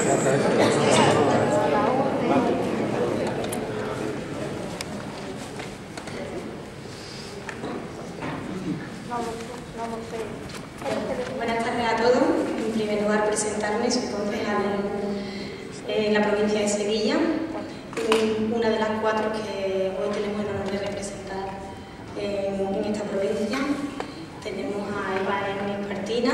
Buenas tardes a todos. En primer lugar, presentarme. Soy concejal en la provincia de Sevilla, una de las 4 que hoy tenemos el honor de representar en esta provincia. Tenemos a Eva Espartina,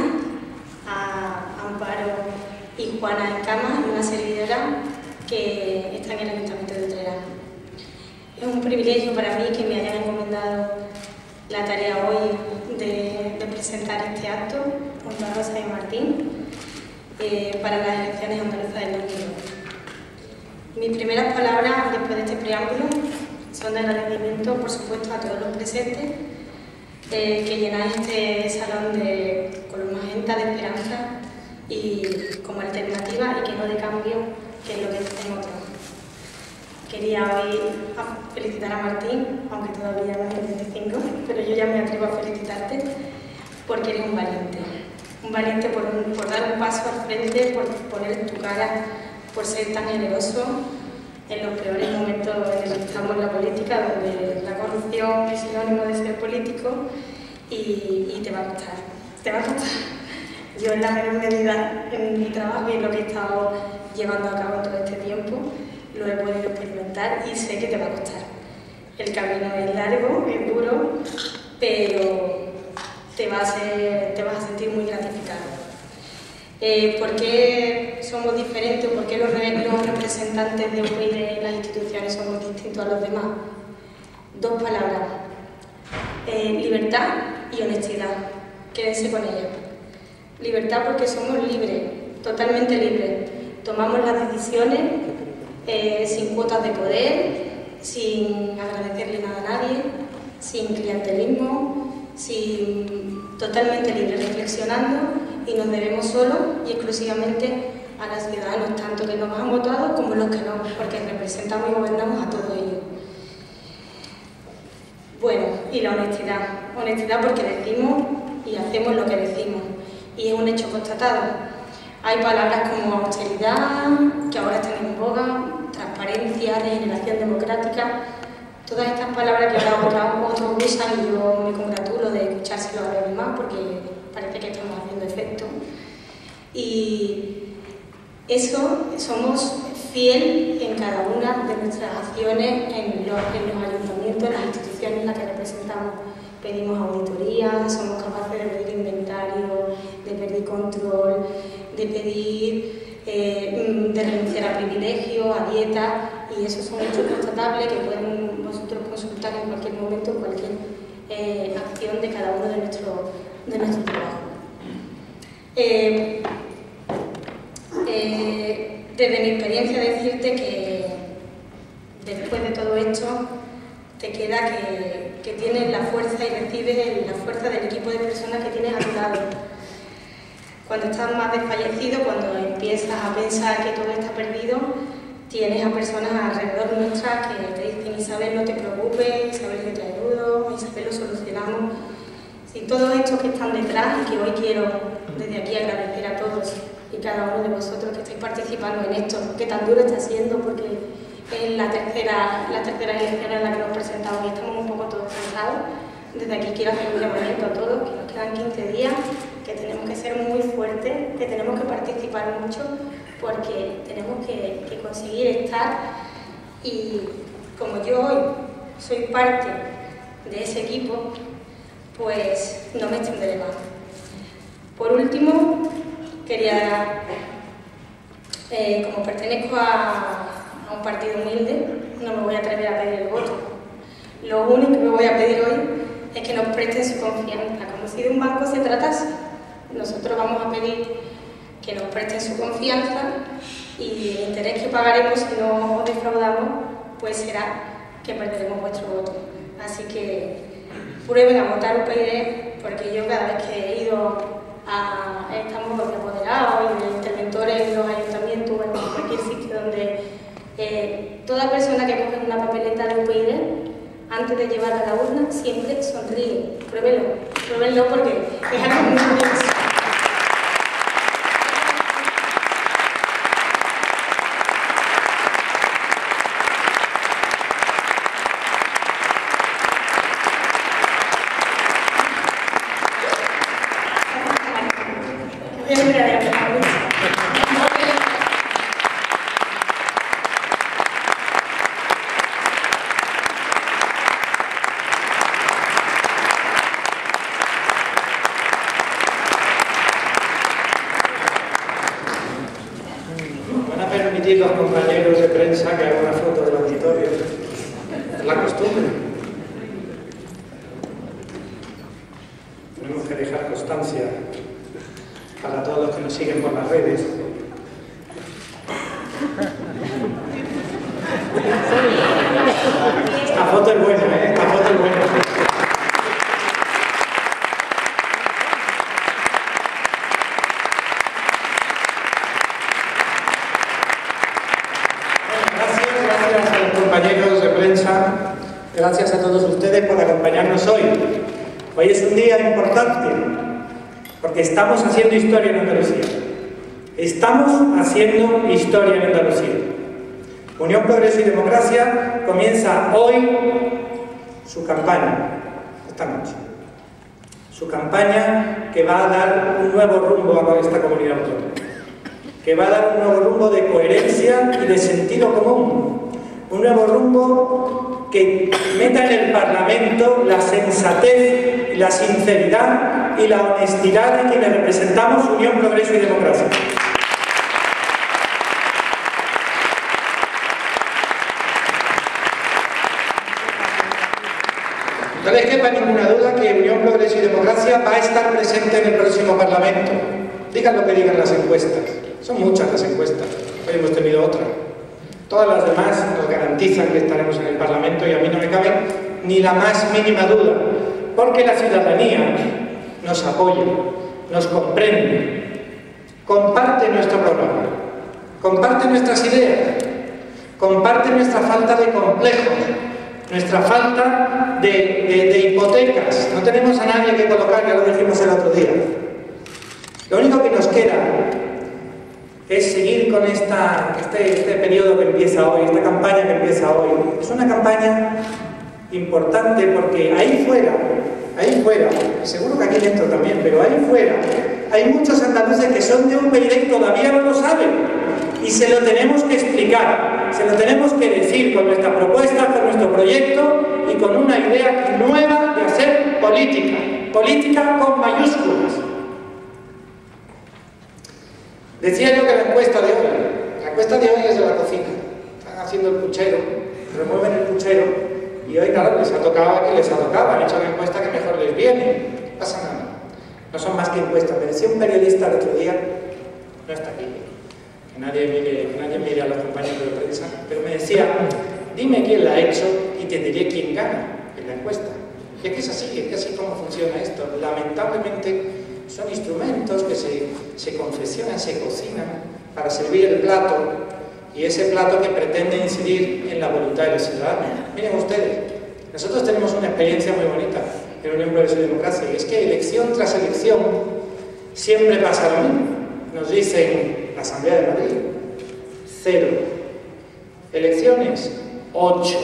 a Amparo y Juana en Cama y una servidora que está en el Ayuntamiento de Utrera. Es un privilegio para mí que me hayan encomendado la tarea hoy de presentar este acto junto a Rosa y Martín para las elecciones andaluzas del 2002. Mis primeras palabras después de este preámbulo son de agradecimiento, por supuesto, a todos los presentes que llenáis este salón con los magenta de esperanza y como alternativa y que no de cambio, que es lo que tenemos todos. Quería hoy felicitar a Martín, aunque todavía no es el 25, pero yo ya me atrevo a felicitarte porque eres un valiente. Un valiente por dar un paso al frente, por poner tu cara, por ser tan generoso en los peores momentos en los que estamos en la política, donde la corrupción es sinónimo de ser político y te va a costar. Te va a costar. Yo en la menor medida en mi trabajo y en lo que he estado llevando a cabo todo este tiempo, lo he podido experimentar y sé que te va a costar. El camino es largo, es duro, pero te vas a sentir muy gratificado. ¿Por qué somos diferentes? ¿Por qué los representantes de UPyD en las instituciones somos distintos a los demás? 2 palabras: libertad y honestidad. Quédense con ellas. Libertad porque somos libres, totalmente libres. Tomamos las decisiones sin cuotas de poder, sin agradecerle nada a nadie, sin clientelismo, totalmente libre, reflexionando, y nos debemos solo y exclusivamente a los ciudadanos, tanto que nos han votado como los que no, porque representamos y gobernamos a todos ellos. Bueno, y la honestidad. Honestidad porque decimos y hacemos lo que decimos, y es un hecho constatado. Hay palabras como austeridad, que ahora están en boga, transparencia, regeneración democrática, todas estas palabras que ahora otros usan y yo me congratulo de escuchárselo a los demás porque parece que estamos haciendo efecto. Y eso, somos fieles en cada una de nuestras acciones en los ayuntamientos, en las instituciones en las que representamos. Pedimos auditoría, somos capaces de pedir inventario, de pedir control, de pedir, de renunciar a privilegios, a dietas, y eso son hechos constatables que pueden vosotros consultar en cualquier momento, en cualquier acción de cada uno de nuestro trabajo. Desde mi experiencia decirte que después de todo esto te queda que tienes la fuerza y recibes la fuerza del equipo de personas que tienes a tu lado. Cuando estás más desfallecido, cuando empiezas a pensar que todo está perdido, tienes a personas alrededor nuestras que te dicen: Isabel, no te preocupes, Isabel, que te ayudo, Isabel, lo solucionamos. Y todos estos que están detrás, y que hoy quiero desde aquí agradecer a todos y cada uno de vosotros que estáis participando en esto, que tan duro está siendo, porque es la tercera elección en la que nos presentamos y estamos un poco todos cansados. Desde aquí quiero hacer un llamamiento a todos, que nos quedan 15 días, que tenemos que ser muy fuertes, que tenemos que participar mucho, porque tenemos que conseguir estar, y como yo hoy soy parte de ese equipo, pues no me extenderé más. Por último, quería, como pertenezco a un partido humilde, no me voy a atrever a pedir el voto. Lo único que me voy a pedir hoy es que nos presten su confianza, como si de un banco se tratase. Nosotros vamos a pedir que nos presten su confianza, y el interés que pagaremos si no os defraudamos, pues será que perderemos vuestro voto. Así que prueben a votar UPyD, porque yo cada vez que he ido estamos los apoderados y de interventores en los ayuntamientos o en cualquier sitio donde toda persona que coge una papeleta de UPyD, antes de llevarla a la urna, siempre sonríe. Pruébenlo porque es algo muy curioso. permitir los compañeros de prensa que hagan una foto del auditorio. Es la costumbre. Tenemos que dejar constancia para todos los que nos siguen por las redes. Esta foto es buena, ¿eh? Esta foto es buena. Gracias a los compañeros de prensa, gracias a todos ustedes por acompañarnos hoy. Hoy es un día importante porque estamos haciendo historia en Andalucía. Estamos haciendo historia en Andalucía. Unión, Progreso y Democracia comienza hoy su campaña, esta noche. Su campaña que va a dar un nuevo rumbo a esta comunidad autónoma. Que va a dar un nuevo rumbo de coherencia y de sentido común. Un nuevo rumbo que meta en el Parlamento la sensatez, la sinceridad y la honestidad de quienes representamos Unión, Progreso y Democracia. No les quepa ninguna duda que Unión, Progreso y Democracia va a estar presente en el próximo Parlamento. Digan lo que digan las encuestas. Son muchas las encuestas. Hoy hemos tenido otra. Todas las demás nos garantizan que estaremos en el Parlamento y a mí no me cabe ni la más mínima duda. Porque la ciudadanía nos apoya, nos comprende, comparte nuestro programa, comparte nuestras ideas, comparte nuestra falta de complejos, nuestra falta de hipotecas. No tenemos a nadie que colocar, ya lo dijimos el otro día. Lo único que nos queda es seguir con este periodo que empieza hoy, esta campaña que empieza hoy. Es una campaña importante porque ahí fuera, y seguro que aquí dentro también, pero ahí fuera, hay muchos andaluces que son de UPyD y todavía no lo saben. Y se lo tenemos que explicar, se lo tenemos que decir con nuestra propuesta, con nuestro proyecto y con una idea nueva de hacer política. Política con mayúsculas. Decía yo que la encuesta de hoy es de la cocina. Están haciendo el puchero, remueven el puchero y hoy, claro, les ha tocado a quien les ha tocado. Han hecho la encuesta que mejor les viene. No pasa nada. No son más que encuestas. Me decía un periodista el otro día, no está aquí, que nadie mire a los compañeros de prensa, pero me decía, dime quién la ha hecho y te diré quién gana en la encuesta. Y es que es que así como funciona esto. Lamentablemente son instrumentos que se confeccionan, se cocinan para servir el plato, y ese plato que pretende incidir en la voluntad de los ciudadanos. Miren ustedes, nosotros tenemos una experiencia muy bonita en Unión, Progreso y Democracia, y es que elección tras elección siempre pasa lo mismo. Nos dicen la Asamblea de Madrid, 0. Elecciones, 8.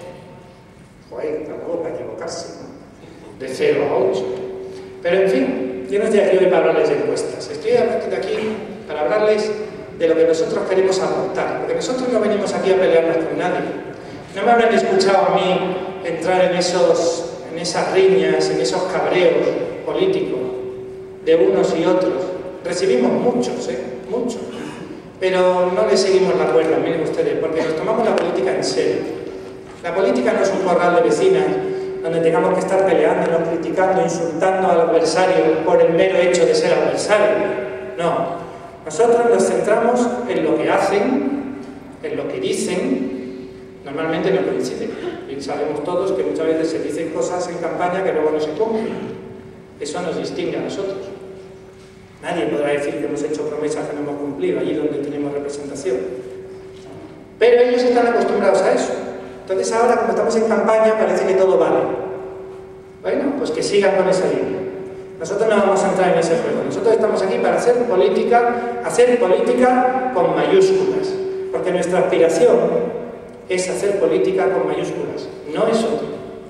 Joder, tampoco para equivocarse, ¿no? De 0 a 8. Pero en fin, yo no estoy aquí hoy para hablarles de encuestas. Estoy aquí para hablarles de lo que nosotros queremos aportar. Porque nosotros no venimos aquí a pelearnos con nadie. No me habrán escuchado a mí entrar en esas riñas, en esos cabreos políticos de unos y otros. Recibimos muchos, muchos. Pero no le seguimos la cuerda, miren ustedes, porque nos tomamos la política en serio. La política no es un corral de vecinas donde tengamos que estar peleándonos, criticando, insultando al adversario por el mero hecho de ser adversario. No. Nosotros nos centramos en lo que hacen, en lo que dicen, normalmente no coinciden. Y sabemos todos que muchas veces se dicen cosas en campaña que luego no se cumplen. Eso nos distingue a nosotros. Nadie podrá decir que hemos hecho promesas que no hemos cumplido, allí donde tenemos representación. Pero ellos están acostumbrados a eso. Entonces ahora, como estamos en campaña, parece que todo vale. Bueno, pues que sigan con esa línea. Nosotros no vamos a entrar en ese juego. Nosotros estamos aquí para hacer política con mayúsculas. Porque nuestra aspiración es hacer política con mayúsculas, no es otro.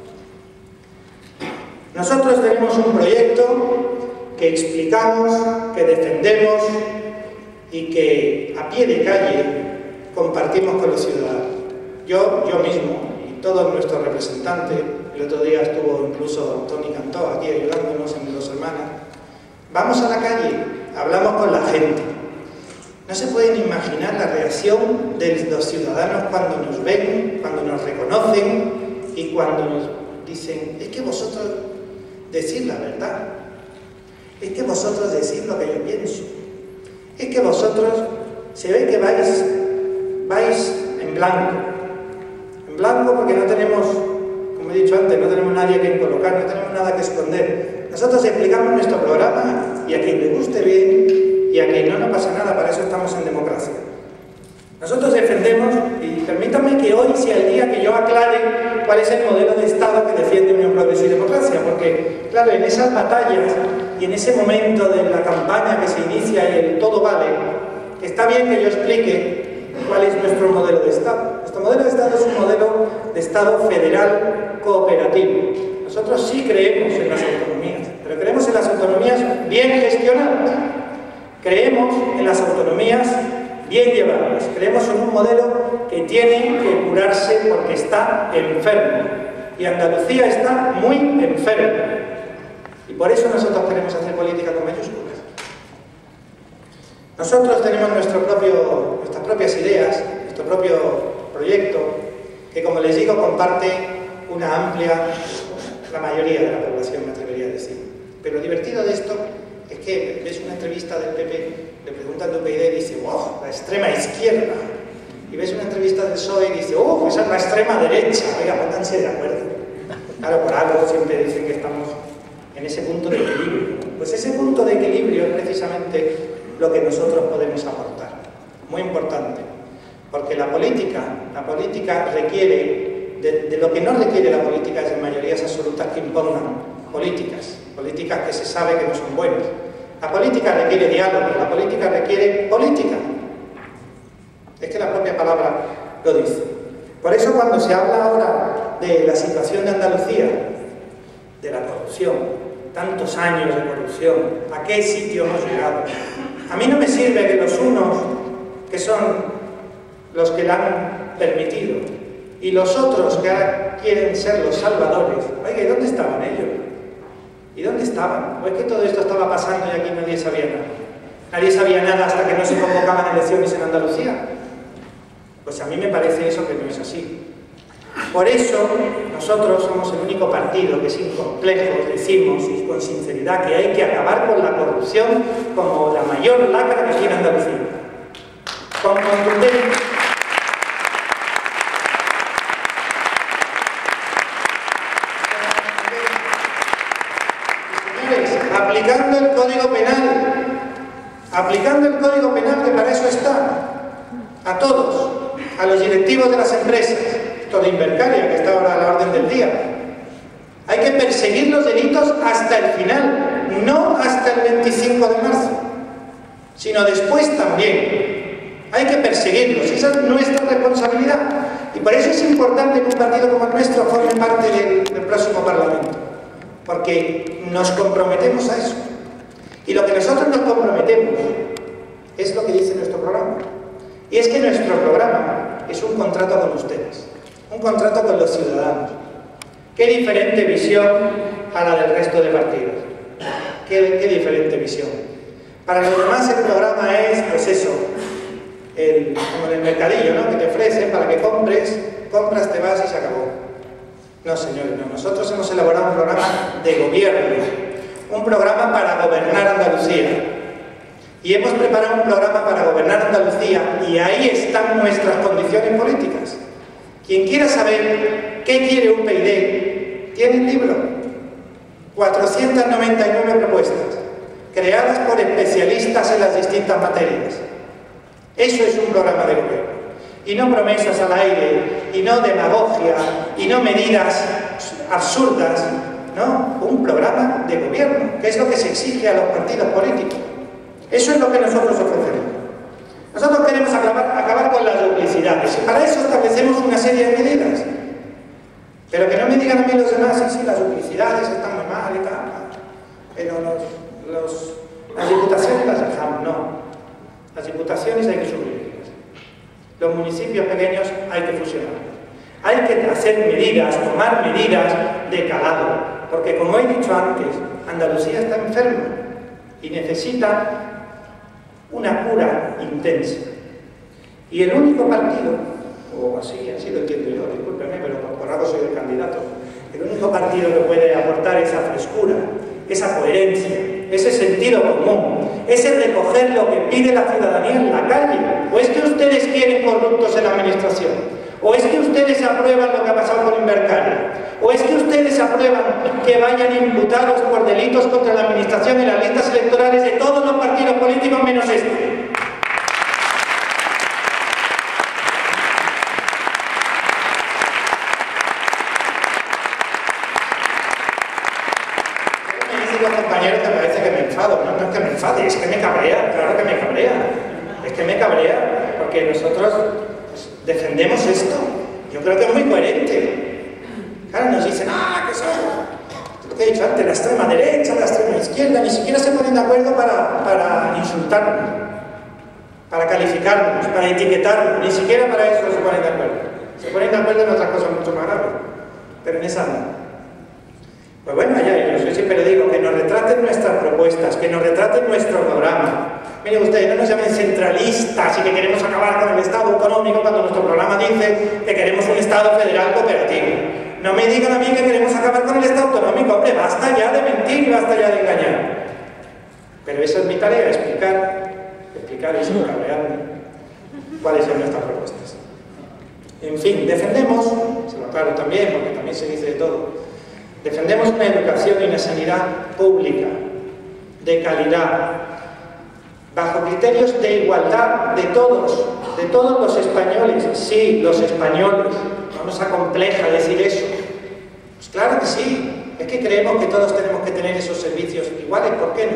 Nosotros tenemos un proyecto que explicamos, que defendemos y que a pie de calle compartimos con los ciudadanos. Yo mismo y todos nuestros representantes, el otro día estuvo incluso Toni Cantó aquí ayudándonos en Dos Hermanas, vamos a la calle, hablamos con la gente No se pueden imaginar la reacción de los ciudadanos cuando nos ven, cuando nos reconocen y cuando nos dicen: es que vosotros decís la verdad, es que vosotros decís lo que yo pienso, es que vosotros se ve que vais en blanco porque no tenemos, como he dicho antes, no tenemos nadie a quien colocar, no tenemos nada que esconder. Nosotros explicamos nuestro programa y a quien le guste bien y a quien no pasa nada, para eso estamos en democracia. Nosotros defendemos, y permítanme que hoy sea el día que yo aclare cuál es el modelo de Estado que defiende Unión Progreso y Democracia, porque, claro, en esas batallas y en ese momento de la campaña que se inicia y el todo vale, está bien que yo explique cuál es nuestro modelo de Estado. Nuestro modelo de Estado es un modelo de Estado federal cooperativo. Nosotros sí creemos en las autonomías, pero creemos en las autonomías bien gestionadas. Creemos en las autonomías bien llevadas. Creemos en un modelo que tiene que curarse porque está enfermo. Y Andalucía está muy enferma. Y por eso nosotros queremos hacer política con mayúsculas. Nosotros tenemos nuestras propias ideas, nuestro propio proyecto, que, como les digo, comparte la mayoría de la población, me atrevería a decir. Pero lo divertido de esto es que ves una entrevista del PP, le preguntan de UPyD y dice: ¡wow! La extrema izquierda. Y ves una entrevista del PSOE y dice: ¡oh! Esa es la extrema derecha. Oiga, pónganse de acuerdo. Claro, por algo siempre dicen que estamos en ese punto de equilibrio. Pues ese punto de equilibrio es precisamente lo que nosotros podemos aportar. Muy importante. Porque la política requiere, de lo que no requiere la política es de mayorías absolutas que impongan políticas que se sabe que no son buenas. La política requiere diálogo, la política requiere política. Es que la propia palabra lo dice. Por eso, cuando se habla ahora de la situación de Andalucía, de la corrupción, tantos años de corrupción, ¿a qué sitio hemos llegado? A mí no me sirve que los unos, que son los que la han permitido, y los otros que ahora quieren ser los salvadores, oiga, ¿y dónde estaban ellos? ¿Y dónde estaban? ¿O es que todo esto estaba pasando y aquí nadie sabía nada? Nadie sabía nada hasta que no se convocaban elecciones en Andalucía. Pues a mí me parece eso que no es así. Por eso nosotros somos el único partido que sin complejos decimos y con sinceridad que hay que acabar con la corrupción como la mayor lacra que tiene Andalucía. Con contundencia. Aplicando el Código Penal, que para eso está, a todos, a los directivos de las empresas, esto de Invercaria, que está ahora a la orden del día. Hay que perseguir los delitos hasta el final, no hasta el 25 de marzo, sino después también. Hay que perseguirlos, esa es nuestra responsabilidad. Y por eso es importante que un partido como el nuestro forme parte del próximo Parlamento, porque nos comprometemos a eso. Y lo que nosotros nos comprometemos es lo que dice nuestro programa. Y es que nuestro programa es un contrato con ustedes, un contrato con los ciudadanos. Qué diferente visión a la del resto de partidos. Qué diferente visión. Para los demás el programa es, pues eso, como en el mercadillo, ¿no? Que te ofrecen para que compras, te vas y se acabó. No, señores, no. Nosotros hemos elaborado un programa de gobierno, un programa para gobernar Andalucía. Y hemos preparado un programa para gobernar Andalucía y ahí están nuestras condiciones políticas. Quien quiera saber qué quiere UPyD, tiene el libro. 499 propuestas, creadas por especialistas en las distintas materias. Eso es un programa de gobierno. Y no promesas al aire, y no demagogia, y no medidas absurdas, ¿no? Un programa de gobierno, que es lo que se exige a los partidos políticos. Eso es lo que nosotros ofrecemos. Nosotros queremos acabar con las duplicidades, y para eso establecemos una serie de medidas. Pero que no me digan a mí los demás, sí, las duplicidades están muy mal y tal, pero las diputaciones las dejamos, no. Las diputaciones hay que subirlas. Los municipios pequeños hay que fusionarlos. Hay que hacer medidas, tomar medidas de calado, porque como he dicho antes, Andalucía está enferma y necesita una cura intensa. Y el único partido, o así lo entiendo yo, discúlpenme, pero por algo soy el candidato, el único partido que puede aportar esa frescura, esa coherencia, ese sentido común, ese recoger lo que pide la ciudadanía en la calle. ¿O es que ustedes quieren corruptos en la administración? ¿O es que ustedes aprueban lo que ha pasado con Invercarria? ¿O es que ustedes aprueban que vayan imputados por delitos contra la administración en las listas electorales de todos los partidos políticos menos este? Compañeros, que parece que me enfado. No, no es que me enfade, es que me cabrea, claro que me cabrea. Es que me cabrea, porque nosotros pues, defendemos esto. Yo creo que es muy coherente. Claro, nos dicen, que son, lo que he dicho antes, la extrema derecha, la extrema izquierda, ni siquiera se ponen de acuerdo para insultarnos, para calificarnos, para etiquetarnos, ni siquiera para eso se ponen de acuerdo. Se ponen de acuerdo en otras cosas mucho más graves, pero en esa no. Pues bueno, allá ellos. Yo siempre digo que nos retraten nuestras propuestas, que nos retraten nuestro programa. Miren ustedes, no nos llamen centralistas y que queremos acabar con el Estado autonómico cuando nuestro programa dice que queremos un Estado federal cooperativo. No me digan a mí que queremos acabar con el Estado autonómico. Hombre, basta ya de mentir y basta ya de engañar. Pero esa es mi tarea, explicar y sin cabrearme cuáles son nuestras propuestas. En fin, defendemos, se lo aclaro también, porque también se dice de todo, defendemos una educación y una sanidad pública, de calidad, bajo criterios de igualdad de todos los españoles. Sí, los españoles. No nos acompleja decir eso. Pues claro que sí. Es que creemos que todos tenemos que tener esos servicios iguales. ¿Por qué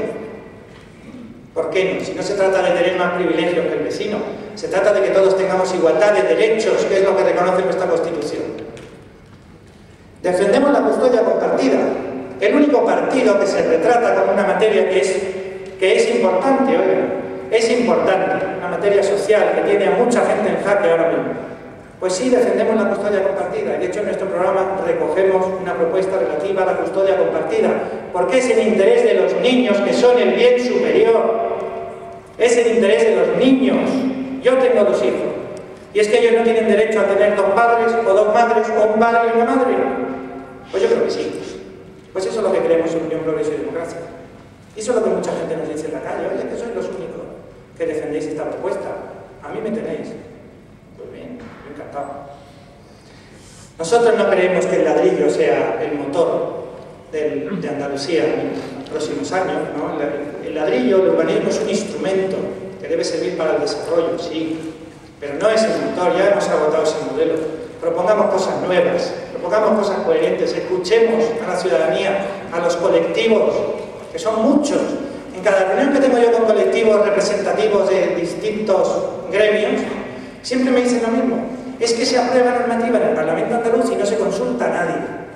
no? ¿Por qué no? Si no se trata de tener más privilegios que el vecino, se trata de que todos tengamos igualdad de derechos, que es lo que reconoce nuestra Constitución. Defendemos la custodia compartida, el único partido que se retrata con una materia que es importante, oigan, es importante, una materia social que tiene a mucha gente en jaque ahora mismo. Pues sí, defendemos la custodia compartida, y de hecho en nuestro programa recogemos una propuesta relativa a la custodia compartida, porque es el interés de los niños, que son el bien superior, es el interés de los niños. Yo tengo 2 hijos, y es que ellos no tienen derecho a tener 2 padres, o 2 madres, o un padre y una madre. Pues yo creo que sí. Pues eso es lo que creemos en Unión, Progreso y Democracia. Y eso es lo que mucha gente nos dice en la calle. Oye, que sois los únicos que defendéis esta propuesta. A mí me tenéis. Pues bien, encantado. Nosotros no creemos que el ladrillo sea el motor de Andalucía en los próximos años, ¿no? El ladrillo, el urbanismo, es un instrumento que debe servir para el desarrollo, sí. Pero no es el motor, ya hemos agotado ese modelo. Propongamos cosas nuevas, propongamos cosas coherentes, escuchemos a la ciudadanía, a los colectivos, que son muchos. En cada reunión que tengo yo con colectivos representativos de distintos gremios, siempre me dicen lo mismo. Es que se aprueba normativa en el Parlamento andaluz y no se consulta a nadie.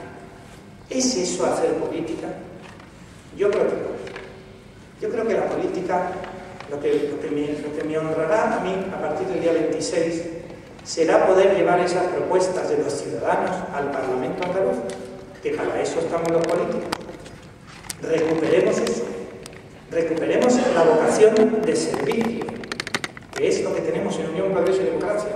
¿Es eso hacer política? Yo creo que no. Yo creo que la política, lo que me honrará a mí a partir del día 26, será poder llevar esas propuestas de los ciudadanos al Parlamento andaluz, que para eso estamos los políticos. Recuperemos eso, recuperemos la vocación de servicio, que es lo que tenemos en Unión, Progreso y Democracia.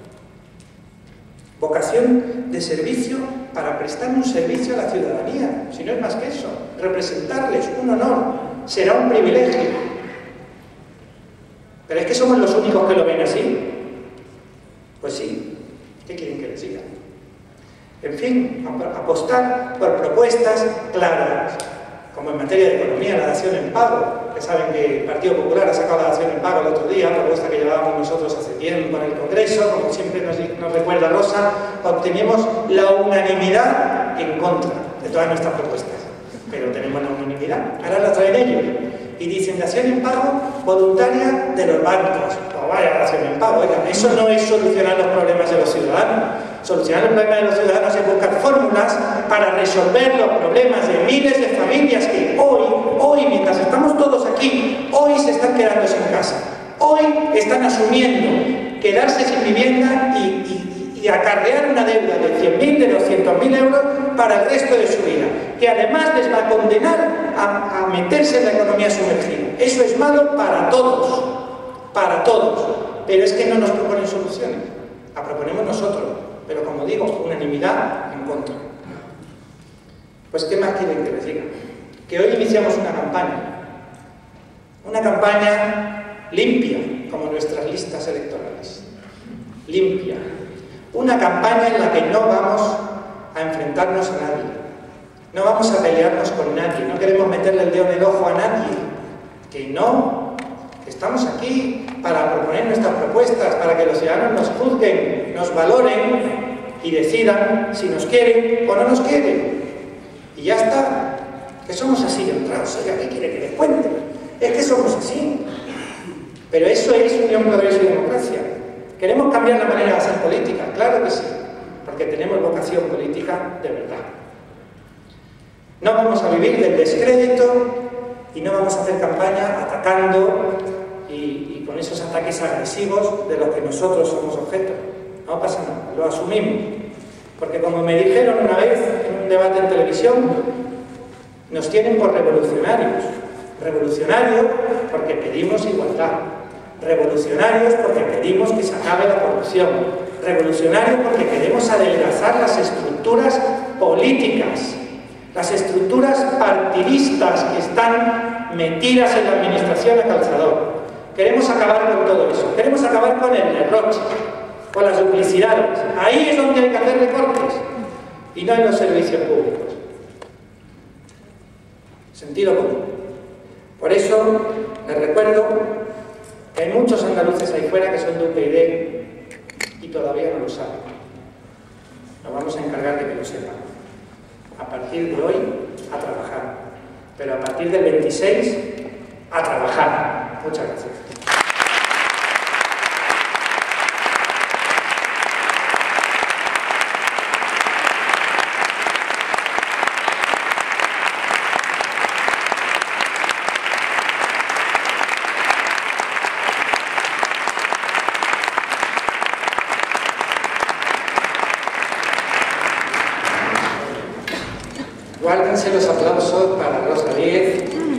Vocación de servicio para prestar un servicio a la ciudadanía, si no es más que eso, representarles, un honor, será un privilegio. Pero es que somos los únicos que lo ven así. Pues sí, ¿qué quieren que les diga? En fin, apostar por propuestas claras, como en materia de economía, la dación en pago, que saben que el Partido Popular ha sacado la dación en pago el otro día, propuesta que llevábamos nosotros hace tiempo en el Congreso, como siempre nos recuerda Rosa, obtenemos la unanimidad en contra de todas nuestras propuestas, pero tenemos la unanimidad, ahora la traen ellos. Y dicen dación en pago voluntaria de los bancos. Pues vaya dación en pago, oigan, eso no es solucionar los problemas de los ciudadanos. Solucionar los problemas de los ciudadanos es buscar fórmulas para resolver los problemas de miles de familias que hoy, mientras estamos todos aquí, hoy se están quedando sin casa. Hoy están asumiendo quedarse sin vivienda y acarrear una deuda de 100.000, de 200.000 euros para el resto de su vida, que además les va a condenar a meterse en la economía sumergida. Eso es malo para todos. para todos, pero es que no nos proponen soluciones, la proponemos nosotros, pero como digo, unanimidad en contra. Pues ¿qué más quieren que les diga? Que hoy iniciamos una campaña limpia, como nuestras listas electorales, limpia, una campaña en la que no vamos a enfrentarnos a nadie, no vamos a pelearnos con nadie, no queremos meterle el dedo en el ojo a nadie, que no, estamos aquí para proponer nuestras propuestas, para que los ciudadanos nos juzguen, nos valoren y decidan si nos quieren o no nos quieren. Y ya está, que somos así de entrados. Oiga, ¿qué quiere que les cuente? Es que somos así. Pero eso es unión, progreso y democracia. ¿Queremos cambiar la manera de hacer política? Claro que sí, porque tenemos vocación política de verdad. No vamos a vivir del descrédito y no vamos a hacer campaña atacando y con esos ataques agresivos de los que nosotros somos objeto. No pasa nada, lo asumimos. Porque como me dijeron una vez en un debate en televisión, nos tienen por revolucionarios. Revolucionarios porque pedimos igualdad. Revolucionarios porque pedimos que se acabe la corrupción. Revolucionarios porque queremos adelgazar las estructuras políticas, las estructuras partidistas que están metidas en la administración a calzador. Queremos acabar con todo eso. Queremos acabar con el derroche, con las duplicidades. Ahí es donde hay que hacer recortes y no en los servicios públicos. Sentido común. Por eso les recuerdo que hay muchos andaluces ahí fuera que son de UPyD y todavía no lo saben. Nos vamos a encargar de que lo sepan. A partir de hoy, a trabajar. Pero a partir del 26, a trabajar. Muchas gracias. Guárdense los aplausos para Rosa Díez.